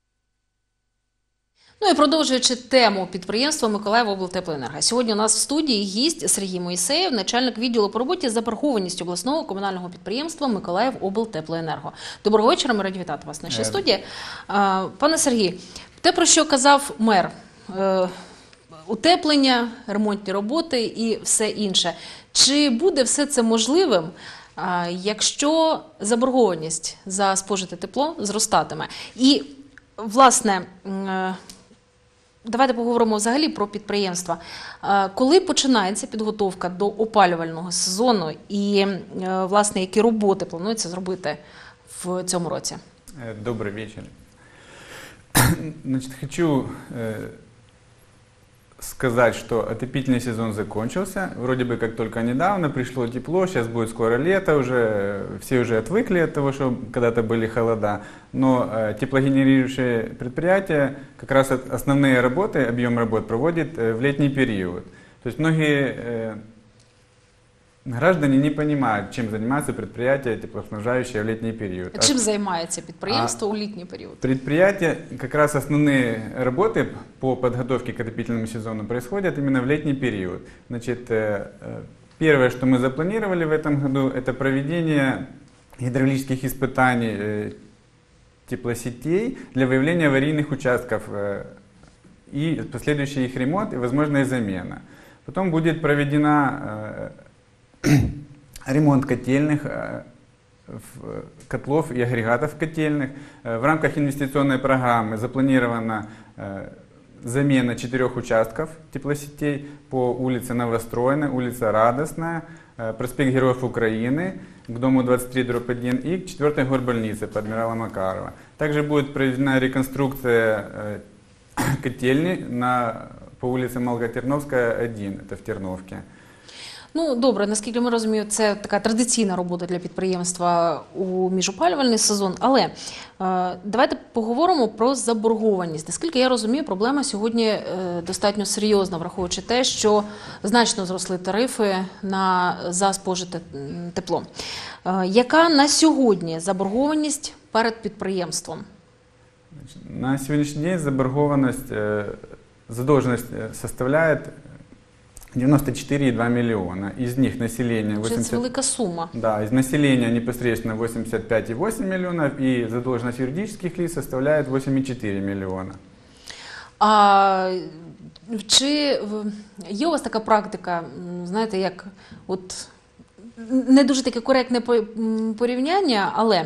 Ну і продовжуючи тему підприємства Миколаївоблтеплоенерго. Сьогодні у нас в студії гість Сергій Моїсеєв, начальник відділу по роботі з заборгованістю обласного комунального підприємства Миколаївоблтеплоенерго. Доброго вечора, ми раді вітати вас в нашій студії. Пане Сергій, те, про що казав мер, утеплення, ремонтні роботи і все інше. Чи буде все це можливим, якщо заборгованість за спожите тепло зростатиме? І, власне, давайте поговоримо взагалі про підприємства. Коли починається підготовка до опалювального сезону і, власне, які роботи планується зробити в цьому році? Добрый вечер. Значит, хочу сказать, что отопительный сезон закончился. Вроде бы как только недавно пришло тепло, сейчас будет скоро лето уже, все уже отвыкли от того, что когда-то были холода. Но э, теплогенерирующие предприятия как раз основные работы, объем работ проводит э, в летний период. То есть многие э, граждане не понимают, чем занимаются предприятия, теплоснабжающие в летний период. А чим займається підприємство а у літній період? Предприятия, как раз основные работы по подготовке к отопительному сезону происходят именно в летний период. Значит, первое, что мы запланировали в этом году, это проведение гидравлических испытаний теплосетей для выявления аварийных участков и последующий их ремонт и, возможно, и замена. Потом будет проведена э, ремонт котельных, э, котлов и агрегатов котельных. Э, в рамках инвестиционной программы запланирована э, замена четырех участков теплосетей по улице Новостроенной, улица Радостная, э, проспект Героев Украины, к дому двадцать три дробь один и к четвертой горбольнице по адмирала Макарова. Также будет проведена реконструкция э, котельни на, по улице Малотерновская, один, это в Терновке. Ну, добре, наскільки ми розуміємо, це така традиційна робота для підприємства у міжопалювальний сезон. Але е, давайте поговоримо про заборгованість. Наскільки я розумію, проблема сьогодні е, достатньо серйозна, враховуючи те, що значно зросли тарифи на, за спожите тепло. Е, яка на сьогодні заборгованість перед підприємством? На сегодняшний день заборгованность, э, задолженность составляет девяносто четыре и два миллиона. Из них население восемьдесят... Це велика сума. Да, из населения непосредственно восемьдесят пять и восемь миллионов, и задолженность юридических лиц составляет восемь и четыре миллиона. А чи є у вас така практика, знаєте, як от не дуже таке коректне порівняння, але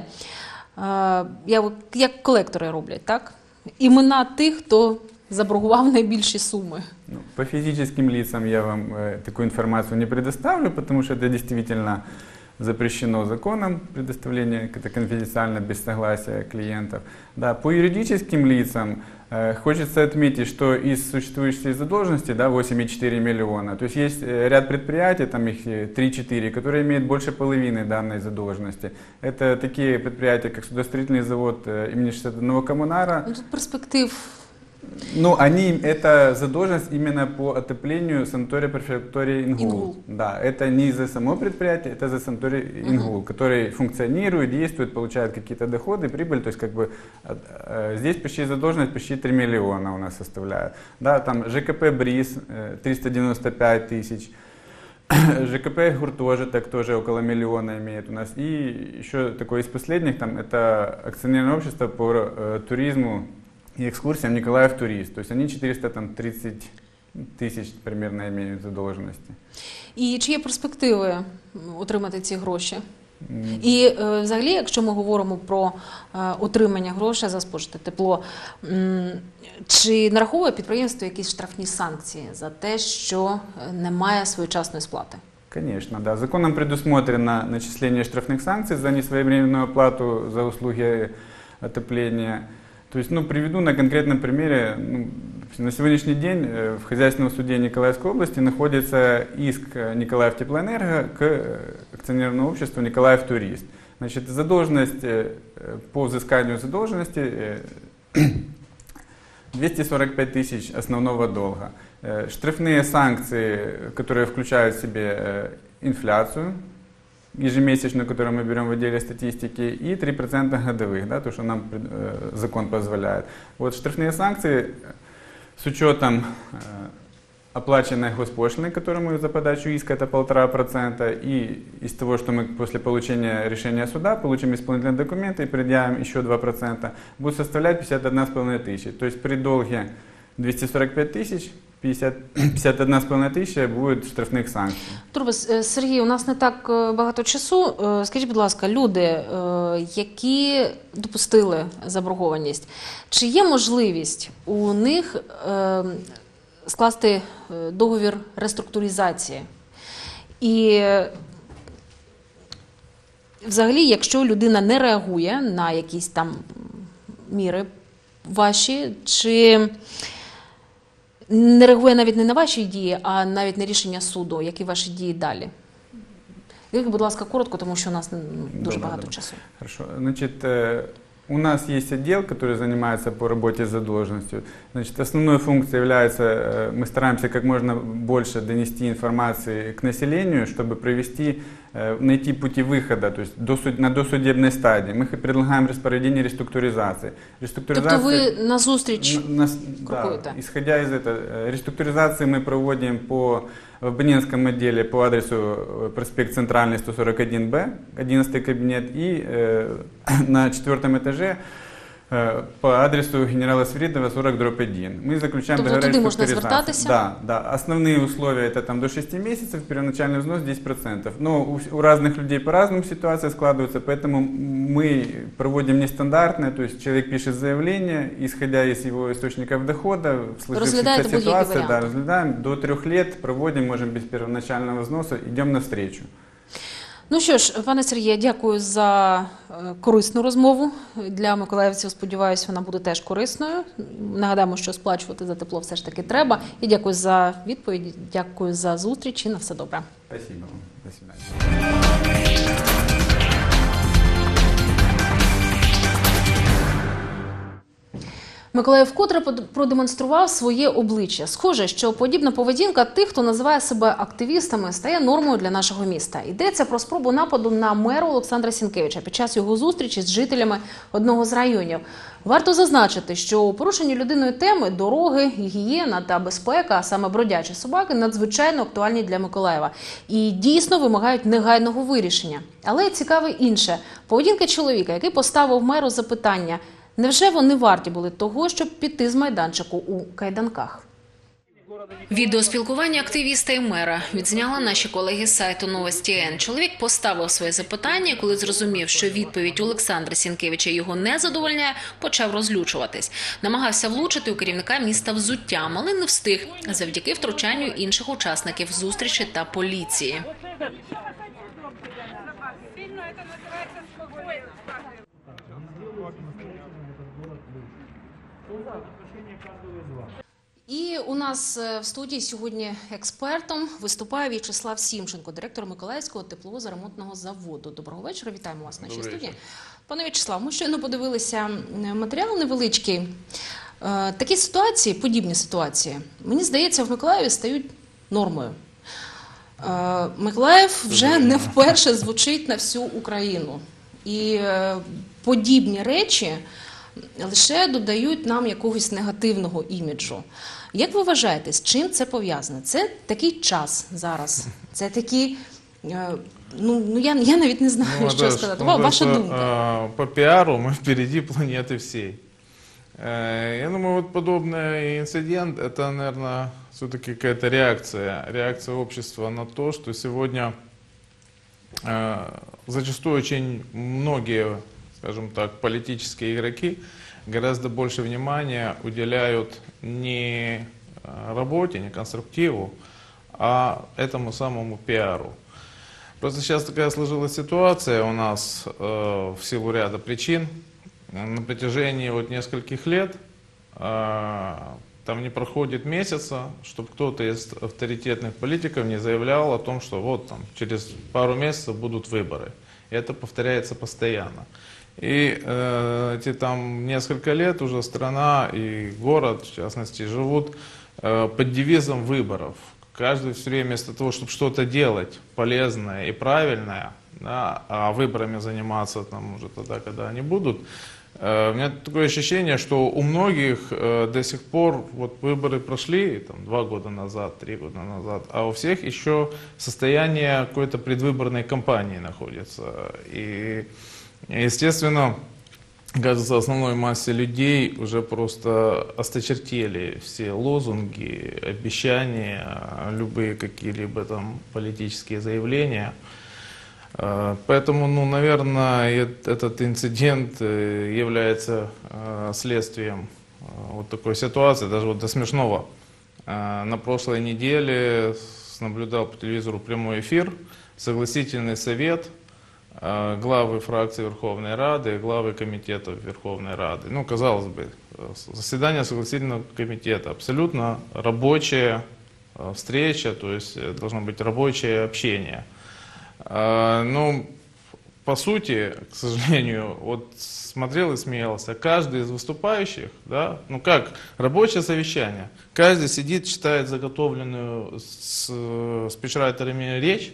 я, як колектори роблять, так? Імена тих, хто заборгував найбільші суми. Ну, по физическим лицам я вам э, такую информацию не предоставлю, потому что это действительно запрещено законом, предоставление, это конфиденциально, без согласия клиентов. Да, по юридическим лицам э, хочется отметить, что из существующей задолженности, да, восемь и четыре миллиона, то есть есть ряд предприятий, там их три-четыре, которые имеют больше половины данной задолженности. Это такие предприятия, как судостроительный завод э, имени шестьдесят одного коммунара. Ну, тут перспектив. Ну, они, это задолженность именно по отоплению санатория префектуры Ингул. Ингул. Да, это не за само предприятие, это за санаторий Ингул, uh-huh. который функционирует, действует, получает какие-то доходы, прибыль. То есть, как бы, э, здесь почти задолженность почти три миллиона у нас составляет. Да, там ЖКП «Бриз» э, триста девяносто пять тысяч. ЖКП «Гур» тоже, так тоже около миллиона имеет у нас. И еще такое из последних, там, это акционерное общество по э, туризму и экскурсиям «Николаев Турист». То есть они четыреста тридцать тисяч примерно имеють задовженості. І чи є перспективи отримати ці гроші? Mm. І е, взагалі, якщо ми говоримо про е, отримання грошей за спожите тепло, м, чи нараховує підприємство якісь штрафні санкції за те, що немає своєчасної сплати? Конечно, да. Законом предусмотрено начисление штрафных санкций за несвоевременную оплату за услуги отопления. То есть, ну, приведу на конкретном примере. Ну, на сегодняшний день в хозяйственном суде Николаевской области находится иск Николаев Теплоэнерго к акционерному обществу Николаев Турист. Значит, задолженность по взысканию задолженности двести сорок пять тысяч основного долга. Штрафные санкции, которые включают в себе инфляцию ежемесячную, которую мы берем в отделе статистики, и три процента годовых, да, то, что нам э, закон позволяет. Вот штрафные санкции с учетом э, оплаченной госпошлины, которую мы за подачу иска, это полтора процента, и из того, что мы после получения решения суда получим исполнительные документы и предъявим еще два процента, будет составлять пятьдесят одна с половиной тысячи. То есть при долге двести сорок пять тысяч, пятьдесят одна с половиной тисяча буде штрафних санкцій. Турбас, Сергій, у нас не так багато часу. Скажіть, будь ласка, люди, які допустили заборгованість, чи є можливість у них скласти договір реструктуризації? І взагалі, якщо людина не реагує на якісь там міри ваші, чи не реагує навіть не на ваші дії, а навіть на рішення суду, які ваші дії далі? Як, будь ласка, коротко, тому що у нас дуже багато добре. часу. Хорошо. Значит, у нас есть отдел, который занимается по работе с задолженностью. Значит, основной функцией является, мы стараемся как можно больше донести информации к населению, чтобы провести, найти пути выхода, то есть на досудебной стадии. Мы предлагаем проведение реструктуризации. Тобто ви на зустріч крокуєте? Да, исходя из этого, реструктуризации мы проводим по, в абонентском отделе по адресу проспект Центральный, сто сорок один Б, одиннадцатый кабинет, и э, на четвертом этаже Э, По адресу генерала Свиридова сорок дробь один. Мы заключаем Тобто договора туди можна реструктуризации. звертатися? Да, да. Основные условия это там до шести месяцев, первоначальный взнос десять процентов. Но у, у разных людей по-разному ситуация складывается, поэтому мы проводим нестандартное, то есть человек пишет заявление, исходя из его источников дохода, в сложившейся ситуации, да, разглядаем, до трех лет проводим, можем без первоначального взноса, идем навстречу. Ну що ж, пане Сергію, дякую за е, корисну розмову. Для миколаївців, сподіваюся, вона буде теж корисною. Нагадаємо, що сплачувати за тепло все ж таки треба. І дякую за відповідь, дякую за зустріч і на все добре. Спасибо вам. До свидания. Миколаїв вкотре продемонстрував своє обличчя. Схоже, що подібна поведінка тих, хто називає себе активістами, стає нормою для нашого міста. Йдеться про спробу нападу на мера Олександра Сінкевича під час його зустрічі з жителями одного з районів. Варто зазначити, що у порушенні людиною теми дороги, гігієна та безпека, а саме бродячі собаки, надзвичайно актуальні для Миколаєва і дійсно вимагають негайного вирішення. Але цікаве інше – поведінка чоловіка, який поставив меру запитання – невже вони варті були того, щоб піти з майданчику у кайданках? Відеоспілкування активіста і мера відзняли наші колеги з сайту Новості точка ен. Чоловік поставив своє запитання, коли зрозумів, що відповідь Олександра Сінкевича його не задовольняє, почав розлючуватись. Намагався влучити у керівника міста взуттям, але не встиг, завдяки втручанню інших учасників зустрічі та поліції. І у нас в студії сьогодні експертом виступає В'ячеслав Сімченко, директор Миколаївського тепловозоремонтного заводу. Доброго вечора, вітаємо вас в нашій студії. Пане В'ячеслав, ми щойно подивилися матеріал невеличкий. Такі ситуації, подібні ситуації, мені здається, в Миколаєві стають нормою. Миколаїв вже не вперше звучить на всю Україну. І подібні речі лише додають нам якогось негативного іміджу. Як ви вважаєте, з чим це пов'язане? Це такий час зараз, це такі, ну, ну я, я навіть не знаю, ну, що сказати. Ну, Ваша что, думка. По пиару мы впереди планеты всей. Я думаю, вот подобный инцидент, это, наверное, все-таки какая-то реакция, реакция общества на то, что сегодня зачастую очень многие, скажем так, политические игроки гораздо больше внимания уделяют не работе, не конструктиву, а этому самому пиару. Просто сейчас такая сложилась ситуация у нас э, в силу ряда причин. На протяжении вот нескольких лет э, там не проходит месяца, чтобы кто-то из авторитетных политиков не заявлял о том, что вот там через пару месяцев будут выборы. И это повторяется постоянно. И э, эти там несколько лет уже страна и город, в частности, живут э, под девизом выборов. Каждый все время вместо того, чтобы что-то делать полезное и правильное, да, а выборами заниматься там уже тогда, когда они будут, э, у меня такое ощущение, что у многих э, до сих пор вот выборы прошли там, два года назад, три года назад, а у всех еще состояние какой-то предвыборной кампании находится. И естественно, кажется, основной массе людей уже просто осточертели все лозунги, обещания, любые какие-либо там политические заявления. Поэтому, ну, наверное, этот инцидент является следствием вот такой ситуации, даже вот до смешного. На прошлой неделе наблюдал по телевизору прямой эфир, согласительный совет главы фракции Верховной Рады и главы комитетов Верховной Рады. Ну, казалось бы, заседание согласительного комитета, абсолютно рабочая встреча, то есть должно быть рабочее общение. Но, по сути, к сожалению, вот смотрел и смеялся, каждый из выступающих, да, ну как, рабочее совещание, каждый сидит, читает заготовленную с спичрайтерами речь,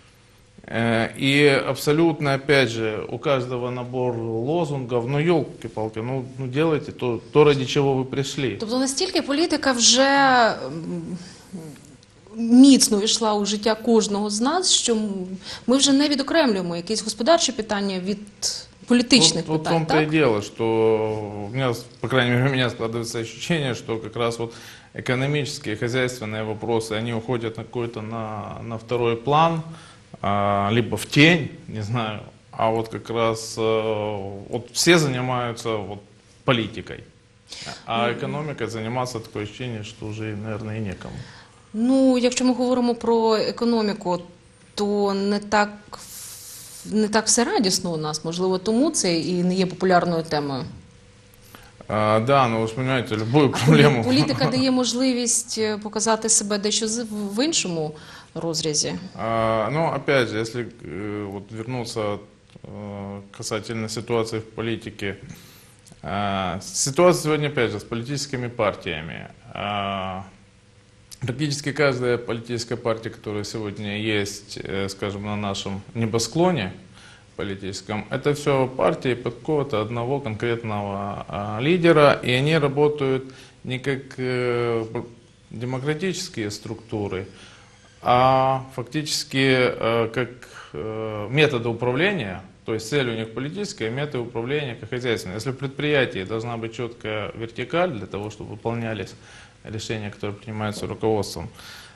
и абсолютно, опять же, у каждого набор лозунгов, ну, елки-палки, ну, ну делайте то, то, ради чего ви прийшли. Тобто настільки політика вже міцно війшла у життя кожного з нас, що ми вже не відокремлюємо якісь господарчі питання від політичних вот, питань, вот в том-то так? и дело, что у меня, по крайней мере, у меня складывается ощущение, что как раз вот экономические, хозяйственные вопросы, они уходят на какой-то на, на второй план, а, либо в тень, не знаю, а вот как раз вот все занимаются вот политикой, а экономикой заниматься такое ощущение, что уже, наверное, и некому. Ну, якщо ми говоримо про економіку, то не так, не так все радісно у нас, можливо, тому це і не є популярною темою. А, да, ну ви ж розумієте, любую проблему. А політика дає можливість показати себе дещо в іншому розрізі. А, ну, опять же, если э, вот вернуться э, касательно ситуации в политике, э, ситуация сегодня, опять же, с политическими партиями. Э, практически каждая политическая партия, которая сегодня есть, э, скажем, на нашем небосклоне политическом, это все партии под какого-то одного конкретного э, лидера, и они работают не как э, демократические структуры, а фактически э, как э, методы управления, то есть цель у них политическая, методы управления как хозяйственные. Если в предприятии должна быть четкая вертикаль для того, чтобы выполнялись решения, которые принимаются руководством,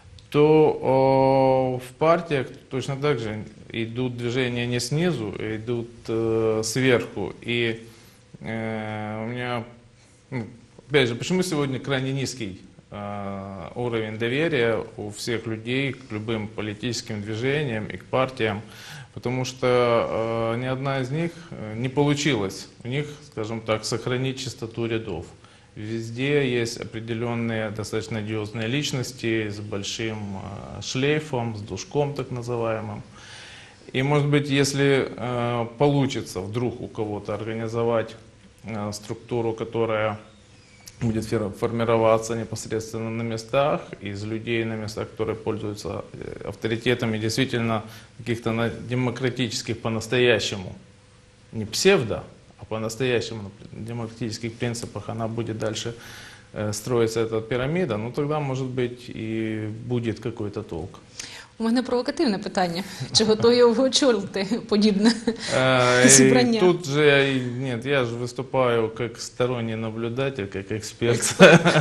то э, в партиях точно так же идут движения не снизу, идут э, сверху. И э, у меня, ну, опять же, почему сегодня крайне низкий уровень доверия у всех людей к любым политическим движениям и к партиям, потому что э, ни одна из них не получилось у них, скажем так, сохранить чистоту рядов. Везде есть определенные достаточно одиозные личности с большим э, шлейфом, с душком так называемым. И может быть, если э, получится вдруг у кого-то организовать э, структуру, которая будет формироваться непосредственно на местах, из людей на местах, которые пользуются авторитетом и действительно каких-то на демократических по-настоящему, не псевдо, а по-настоящему на демократических принципах она будет дальше э, строиться, эта пирамида, ну тогда, может быть, и будет какой-то толк. У мене провокативне питання. Чи готові ви очолити подібне зібрання? Тут же, нет, я же выступаю как сторонний наблюдатель, как эксперт.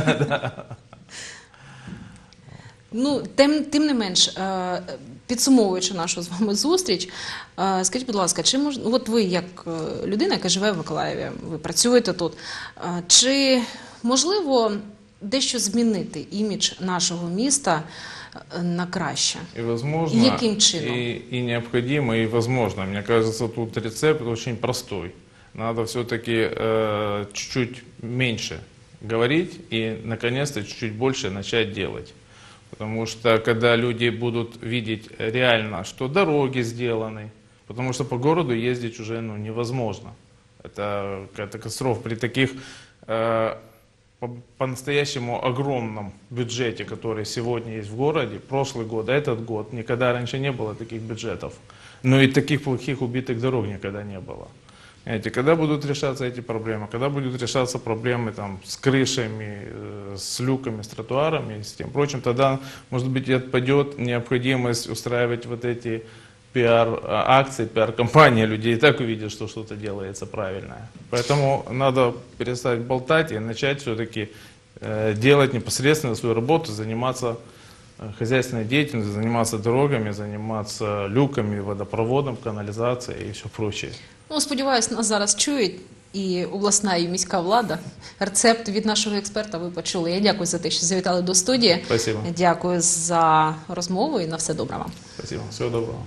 Ну, тим, тим не менш, підсумовуючи нашу з вами зустріч, скажіть, будь ласка, чи мож... от ви як людина, яка живе в Миколаєві, ви працюєте тут, чи можливо дещо змінити імідж нашого міста на краще? И возможно, и яким чином? И, и необходимо, и возможно. Мне кажется, тут рецепт очень простой. Надо все-таки э, чуть-чуть меньше говорить и, наконец-то, чуть-чуть больше начать делать. Потому что, когда люди будут видеть реально, что дороги сделаны, потому что по городу ездить уже ну, невозможно. Это катастрофа при таких... Э, по-настоящему огромном бюджете, который сегодня есть в городе, прошлый год, этот год, никогда раньше не было таких бюджетов. Но и таких плохих убитых дорог никогда не было. Понимаете, когда будут решаться эти проблемы, когда будут решаться проблемы там, с крышами, с люками, с тротуарами и с тем прочим, тогда, может быть, и отпадет необходимость устраивать вот эти пиар-акции, пиар-компании, люди и так увидят, что что-то делается правильное. Поэтому надо перестать болтать и начать все-таки э, делать непосредственно свою работу, заниматься э, хозяйственной деятельностью, заниматься дорогами, заниматься люками, водопроводом, канализацией и все прочее. Ну, сподіваюся, нас зараз чують і обласна, і міська влада. Рецепт від нашого експерта ви почули. Я дякую за те, що завітали до студії. Спасибо. Дякую за розмову і на все добре вам. Спасибо. Всего доброго.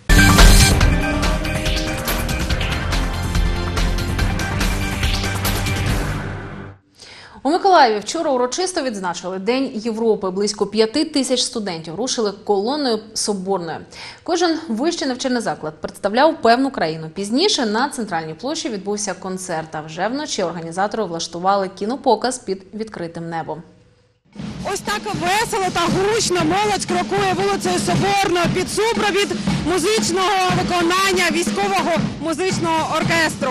У Миколаєві вчора урочисто відзначили День Європи. Близько п'яти тисяч студентів рушили колоною Соборною. Кожен вищий навчальний заклад представляв певну країну. Пізніше на центральній площі відбувся концерт, а вже вночі організатори влаштували кінопоказ під відкритим небом. Ось так весело та гучно молодь крокує вулицею Соборною під супровід музичного виконання військового музичного оркестру.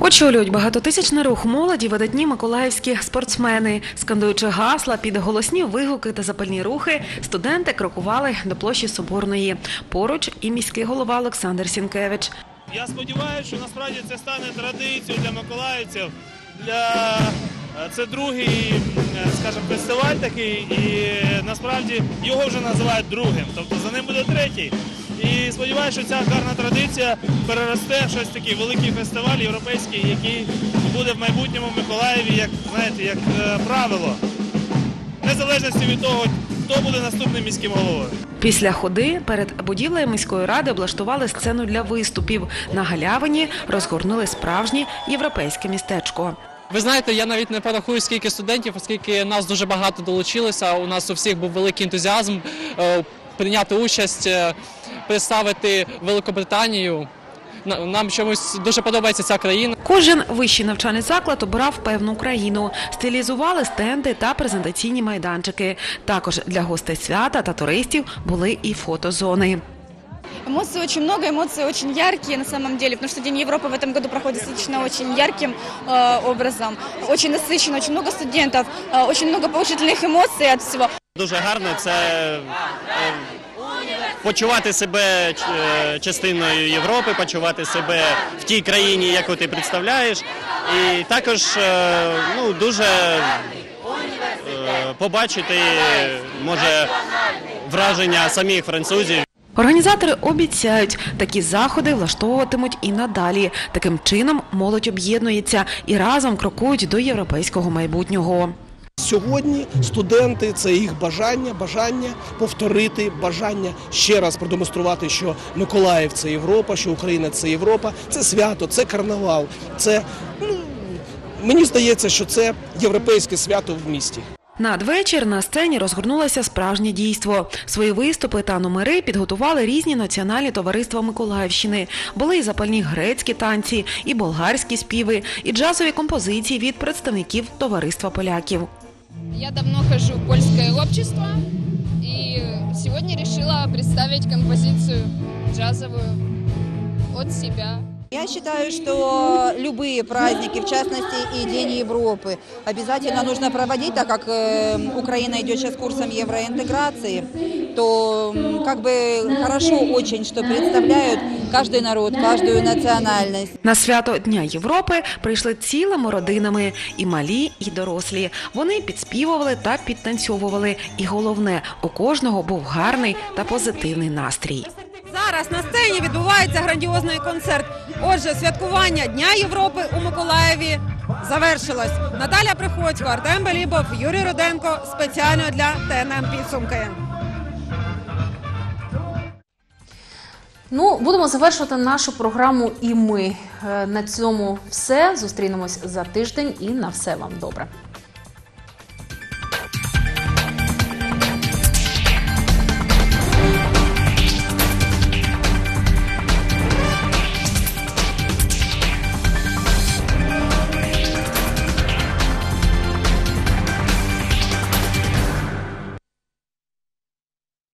Очолюють багатотисячний рух молоді видатні миколаївські спортсмени. Скандуючи гасла під голосні вигуки та запальні рухи, студенти крокували до площі Соборної. Поруч і міський голова Олександр Сінкевич. Я сподіваюся, що насправді це стане традицією для миколаївців. Для... Це другий, скажімо, фестиваль такий, і насправді його вже називають другим, тобто за ним буде третій. І сподіваюся, що ця гарна традиція переросте в щось такий великий фестиваль європейський, який буде в майбутньому в Миколаєві, як, знаєте, як е, правило, незалежно від того, хто буде наступним міським головою. Після ходи перед будівлею міської ради облаштували сцену для виступів. На галявині розгорнули справжнє європейське містечко. Ви знаєте, я навіть не порахую, скільки студентів, оскільки нас дуже багато долучилося. У нас у всіх був великий ентузіазм е, прийняти участь, е, представити Великобританію. Нам чомусь дуже подобається ця країна. Кожен вищий навчальний заклад обирав певну країну. Стилізували стенди та презентаційні майданчики. Також для гостей свята та туристів були і фотозони. Эмоций очень много, эмоции очень яркие на самом деле, потому что День Европы в этом году проходит достаточно очень ярким э, образом, очень насыщенно, очень много студентов, э, очень много положительных эмоций от всего. Дуже гарно це е, почувати себе частиною Європи, почувати себе в тій країні, яку ти представляєш, і також е, ну, дуже е, побачити, може, враження самих французів. Організатори обіцяють, такі заходи влаштовуватимуть і надалі. Таким чином молодь об'єднується і разом крокують до європейського майбутнього. Сьогодні студенти – це їх бажання, бажання повторити, бажання ще раз продемонструвати, що Миколаїв – це Європа, що Україна – це Європа, це свято, це карнавал, це, ну, мені здається, що це європейське свято в місті. Надвечір на сцені розгорнулося справжнє дійство. Свої виступи та номери підготували різні національні товариства Миколаївщини. Були і запальні грецькі танці, і болгарські співи, і джазові композиції від представників товариства поляків. Я давно хожу в польське общество і сьогодні вирішила представити композицію джазову від себе. Я считаю, что любые праздники, в частности и День Европы, обязательно нужно проводить, так как Украина идет сейчас курсом евроинтеграции, то как бы хорошо очень, что представляют каждый народ, каждую национальность. На свято Дня Європи прийшли цілими родинами, і малі, і дорослі. Вони підспівували та підтанцьовували. І головне, у кожного був гарний та позитивний настрій. Зараз на сцені відбувається грандіозний концерт. Отже, святкування Дня Європи у Миколаєві завершилось. Наталя Приходько, Артем Белібов, Юрій Руденко. Спеціально для Т Н М підсумки. Ну, будемо завершувати нашу програму і ми. На цьому все. Зустрінемось за тиждень і на все вам добре.